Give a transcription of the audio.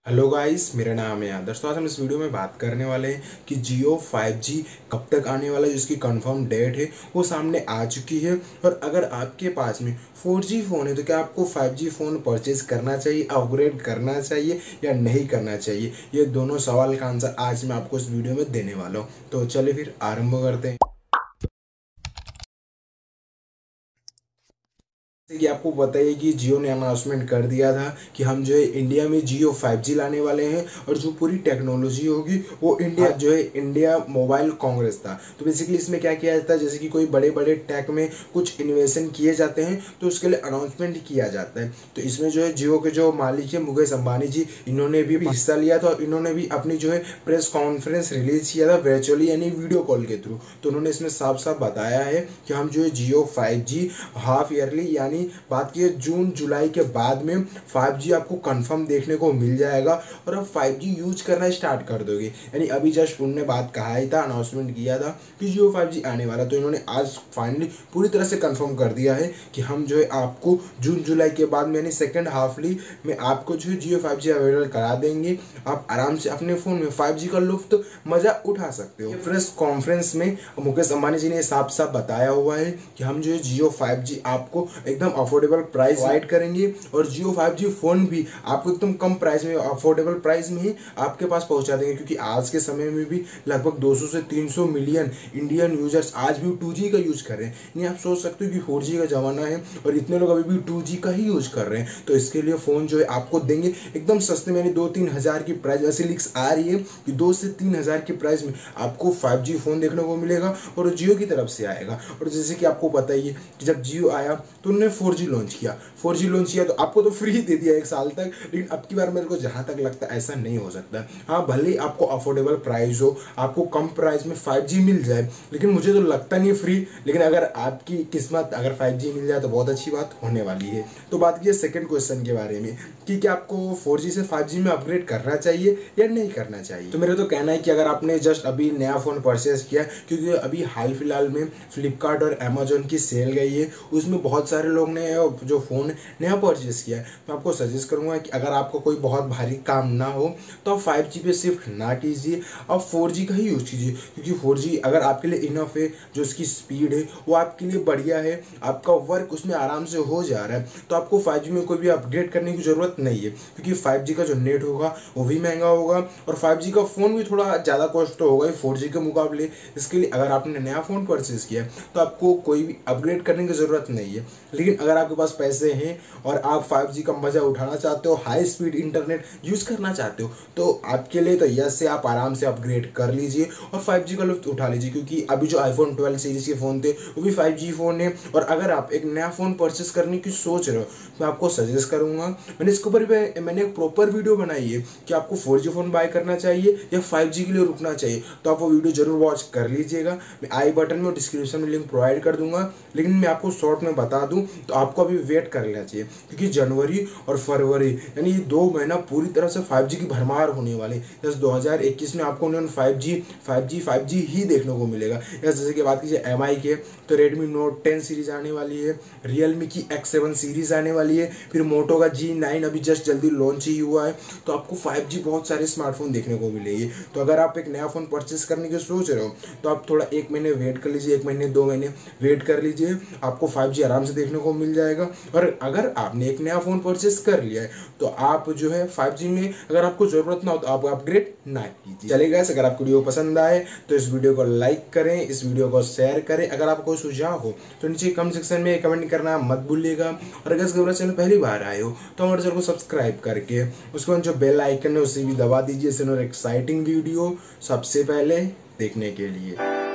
Hello guys, मेरा नाम है आदर्श। तो आज हम इस वीडियो में बात करने वाले हैं कि जियो 5G कब तक आने वाला है, जिसकी कंफर्म डेट है वो सामने आ चुकी है। और अगर आपके पास में 4G फ़ोन है तो क्या आपको 5G फ़ोन परचेज करना चाहिए, अपग्रेड करना चाहिए या नहीं करना चाहिए, ये दोनों सवाल का आंसर आज मैं आपको इस वीडियो में देने वाला हूँ। तो चलिए फिर आरंभ करते हैं। जैसे कि आपको पता है कि जियो ने अनाउंसमेंट कर दिया था कि हम जो है इंडिया में जियो 5G लाने वाले हैं और जो पूरी टेक्नोलॉजी होगी वो इंडिया जो है इंडिया मोबाइल कांग्रेस था। तो बेसिकली इसमें क्या किया जाता है, जैसे कि कोई बड़े बड़े टेक में कुछ इन्वेस्टमेंट किए जाते हैं तो उसके लिए अनाउंसमेंट किया जाता है। तो इसमें जो है जियो के जो मालिक है मुकेश अंबानी जी, इन्होंने भी हिस्सा लिया था और इन्होंने भी अपनी जो है प्रेस कॉन्फ्रेंस रिलीज किया था वर्चुअली यानी वीडियो कॉल के थ्रू। तो उन्होंने इसमें साफ साफ बताया है कि हम जो है जियो 5G हाफ ईयरली यानी बात की जून जुलाई के बाद में 5G आपको कंफर्म देखने को मिल जाएगा और अब 5G यूज करना स्टार्ट कर दोगे। यानी अभी जस्ट उन्होंने बात कहा ही था, अनाउंसमेंट किया था कि जियो 5G आने वाला, तो इन्होंने आज फाइनली पूरी तरह से कंफर्म कर दिया है कि हम जो है आपको जून जुलाई के बाद में यानी सेकेंड हाफली में आपको जो है जियो 5G अवेलेबल करा देंगे। आप आराम से अपने फोन में 5G का लुफ्त मजा उठा सकते हो। प्रेस कॉन्फ्रेंस में मुकेश अंबानी जी ने साफ साफ बताया हुआ है कि हम जो है जियो 5G आपको एकदम अफोर्डेबल प्राइस प्रोवाइड करेंगे और जियो 5G फोन भी आपको एकदम कम प्राइस में, अफोर्डेबल प्राइस में ही आपके पास पहुंचा देंगे। क्योंकि आज के समय में भी लगभग 200 से 300 मिलियन इंडियन यूजर्स आज भी 2G का यूज कर रहे हैं। नहीं, आप सोच सकते हो कि 4G का जमाना है और इतने लोग अभी भी 2G का ही यूज कर रहे हैं। तो इसके लिए फोन जो है आपको देंगे एकदम सस्ते में, यानी 2-3 हज़ार की प्राइस। ऐसी लिक्स आ रही है कि 2 से 3 हज़ार की प्राइस में आपको 5G फोन देखने को मिलेगा और जियो की तरफ से आएगा। और जैसे कि आपको पता ही है कि जब जियो आया तो उन्होंने 4G लॉन्च किया तो आपको तो फ्री दे दिया 1 साल तक। लेकिन अब की बार मेरे को जहां तक लगता है ऐसा नहीं हो सकता। हाँ, भले ही आपको अफोर्डेबल प्राइस हो, आपको कम प्राइस में 5G मिल जाए, लेकिन मुझे तो लगता नहीं है फ्री। लेकिन अगर आपकी किस्मत अगर 5G मिल जाए तो बहुत अच्छी बात होने वाली है। तो बात की सेकंड क्वेश्चन के बारे में कि क्या आपको 4G से 5G में अपग्रेड करना चाहिए या नहीं करना चाहिए। तो मेरा तो कहना है कि अगर आपने जस्ट अभी नया फोन परचेज किया, क्योंकि अभी हाल फिलहाल में फ्लिपकार्ट और अमेजोन की सेल गई है, उसमें बहुत सारे लोग ने जो फोन नया परचेज किया है, मैं आपको सजेस्ट करूंगा कि अगर आपको कोई बहुत भारी काम ना हो तो आप 5G पे शिफ्ट ना कीजिए, आप 4G का ही यूज कीजिए। क्योंकि 4G अगर आपके लिए इनफ है, जो इसकी स्पीड है वो आपके लिए बढ़िया है, आपका वर्क उसमें आराम से हो जा रहा है, तो आपको 5G में कोई भी अपग्रेड करने की जरूरत नहीं है। क्योंकि 5G का जो नेट होगा वो भी महंगा होगा और 5G का फोन भी थोड़ा ज़्यादा कॉस्ट तो होगा ही 4G के मुकाबले। इसके लिए अगर आपने नया फोन परचेज किया है तो आपको कोई भी अपग्रेड करने की जरूरत नहीं है। लेकिन अगर आपके पास पैसे हैं और आप 5G का मजा उठाना चाहते हो, हाई स्पीड इंटरनेट यूज करना चाहते हो, तो आपके लिए तो यस से आप आराम से अपग्रेड कर लीजिए और 5G का लुत्फ उठा लीजिए। क्योंकि अभी जो आईफोन 12 सीरीज के फोन थे वो भी 5G फोन है। और अगर आप एक नया फोन परचेस करने की सोच रहे हो, मैं आपको सजेस्ट करूंगा, मैंने इसके ऊपर मैंने एक प्रॉपर वीडियो बनाई है कि आपको 4G फोन बाय करना चाहिए या 5G के लिए रुकना चाहिए। तो आप वो वीडियो जरूर वॉच कर लीजिएगा। मैं आई बटन में और डिस्क्रिप्शन में लिंक प्रोवाइड कर दूंगा। लेकिन मैं आपको शॉर्ट में बता दूं तो आपको अभी वेट कर लेना चाहिए, क्योंकि जनवरी और फरवरी यानी 2 महीना पूरी तरह से 5G की भरमार होने वाली। जैसे 2021 में आपको उन्होंने 5G ही देखने को मिलेगा। जैसे कि बात कीजिए MI के, तो Redmi Note 10 सीरीज आने वाली है, Realme की X7 सीरीज आने वाली है, फिर मोटो का G9 अभी जस्ट जल्दी लॉन्च ही हुआ है। तो आपको 5G बहुत सारे स्मार्टफोन देखने को मिलेंगे। तो अगर आप एक नया फोन परचेस करने की सोच रहे हो तो आप थोड़ा 1 महीने वेट कर लीजिए, 1 महीने 2 महीने वेट कर लीजिए, आपको 5G आराम से देखने को मिल जाएगा। और अगर आपने एक नया फोन परचेस कर लिया है तो आप जो है 5G में अगर आपको जरूरत ना हो तो आप अपग्रेड ना कीजिए। चलेगा। अगर आपको वीडियो पसंद आए तो इस वीडियो को लाइक करें, इस वीडियो को शेयर करें। अगर आपको कोई सुझाव हो तो नीचे कमेंट सेक्शन में कमेंट करना मत भूलिएगा। और अगर हमारा चैनल पहली बार आए हो तो हमारे चैनल को सब्सक्राइब करके उसके बाद जो बेल आइकन है उसे भी दबा दीजिए, एक्साइटिंग वीडियो सबसे पहले देखने के लिए।